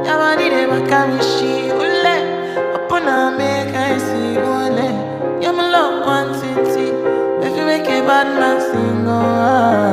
Your body they back at me, she ule. Upon a make I see ule. You're my love one city. If you make a bad man sing, oh.